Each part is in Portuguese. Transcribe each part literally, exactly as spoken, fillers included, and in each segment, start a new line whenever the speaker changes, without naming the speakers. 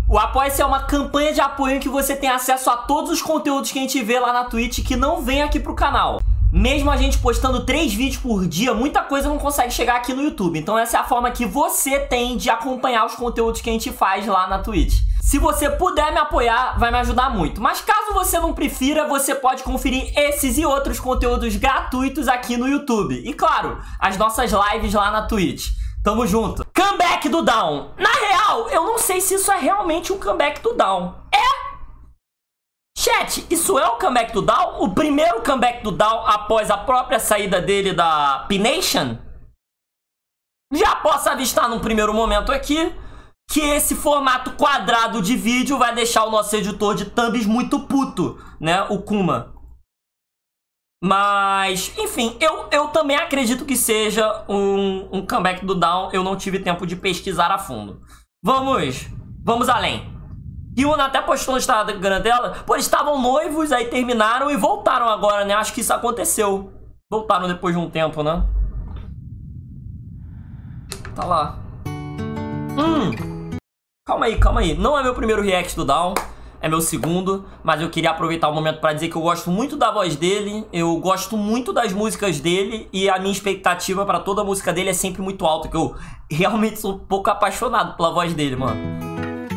O Apoia-se é uma campanha de apoio em que você tem acesso a todos os conteúdos que a gente vê lá na Twitch que não vem aqui pro canal. Mesmo a gente postando três vídeos por dia, muita coisa não consegue chegar aqui no YouTube. Então essa é a forma que você tem de acompanhar os conteúdos que a gente faz lá na Twitch. Se você puder me apoiar, vai me ajudar muito. Mas caso você não prefira, você pode conferir esses e outros conteúdos gratuitos aqui no YouTube. E claro, as nossas lives lá na Twitch. Tamo junto. Comeback do Down. Na real, eu não sei se isso é realmente um comeback do Down. É? Chat, isso é o comeback do Down? O primeiro comeback do Down após a própria saída dele da P-Nation? Já posso avistar num primeiro momento aqui que esse formato quadrado de vídeo vai deixar o nosso editor de thumbs muito puto, né? O Kuma. Mas, enfim, eu, eu também acredito que seja um, um comeback do Down. Eu não tive tempo de pesquisar a fundo. Vamos, vamos além. Hyuna até postou no Instagram dela, pô, eles estavam noivos, aí terminaram e voltaram agora, né? Acho que isso aconteceu. Voltaram depois de um tempo, né? Tá lá. Hum. Calma aí, calma aí. Não é meu primeiro react do Down, é meu segundo, mas eu queria aproveitar o momento pra dizer que eu gosto muito da voz dele, eu gosto muito das músicas dele e a minha expectativa pra toda a música dele é sempre muito alta, que eu realmente sou um pouco apaixonado pela voz dele, mano.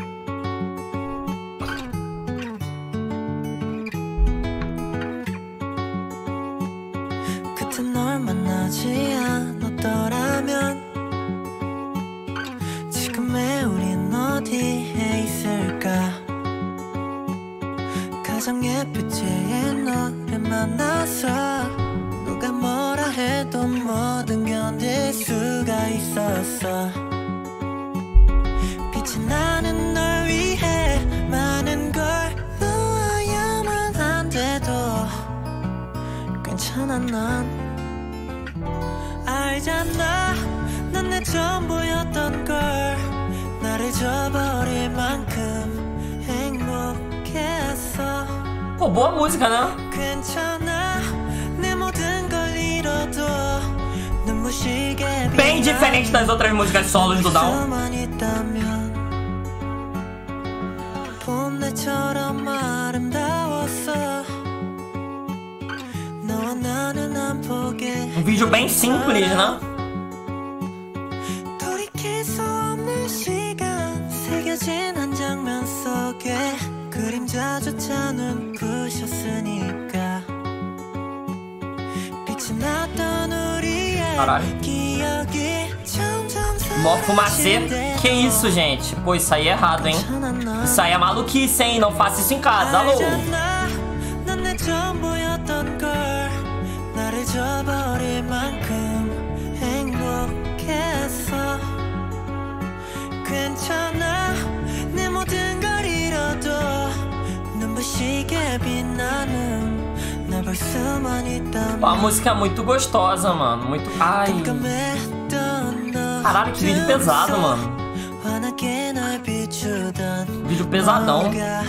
가장 예쁠 때의 너를 만나서 누가 뭐라 해도 뭐든 견딜 수가 있었어 빛이 나는 널 위해 많은 걸 놓아야만 한데도 괜찮아 넌 알잖아 넌 내 전부였던 걸 나를 저버릴 만큼
Pô, boa música, né? Bem diferente das outras músicas solos do Down. Um vídeo bem simples, né? Caralho. Mó fumacê. Que isso, gente? Pô, isso aí é errado, hein? Isso aí é maluquice, hein? Não faça isso em casa. Alô? Pô, a música é muito gostosa, mano. Muito... Ai. Caralho, que vídeo pesado, mano. Vídeo pesadão.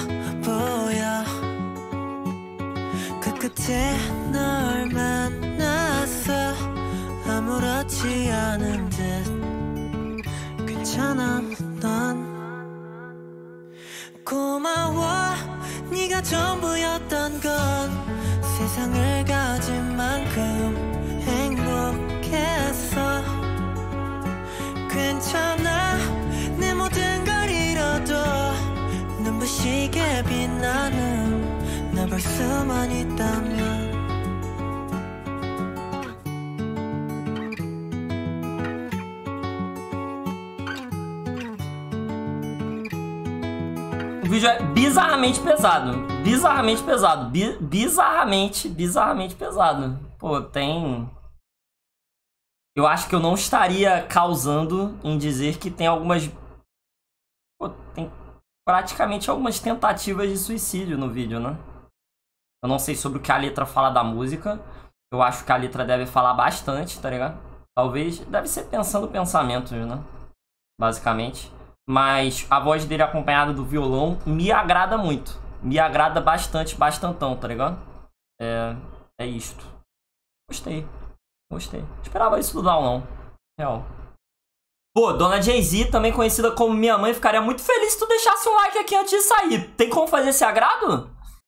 고마워 네가 전부였던 건 세상을 가진 만큼 행복했어 괜찮아 내 모든 걸 잃어도 눈부시게 빛나는 나 볼 수만 있다면
O vídeo é bizarramente pesado. Bizarramente pesado. Bi bizarramente, bizarramente pesado. Pô, tem... Eu acho que eu não estaria causando em dizer que tem algumas... Pô, tem praticamente algumas tentativas de suicídio no vídeo, né? Eu não sei sobre o que a letra fala da música. Eu acho que a letra deve falar bastante, tá ligado? Talvez... Deve ser pensando pensamentos, né? Basicamente. Mas a voz dele acompanhada do violão me agrada muito. Me agrada bastante, bastantão, tá ligado? É, é isto. Gostei. Gostei. Esperava isso do Down, não. Real. Pô, Dona Jay-Z, também conhecida como minha mãe, ficaria muito feliz se tu deixasse um like aqui antes de sair. Tem como fazer esse agrado?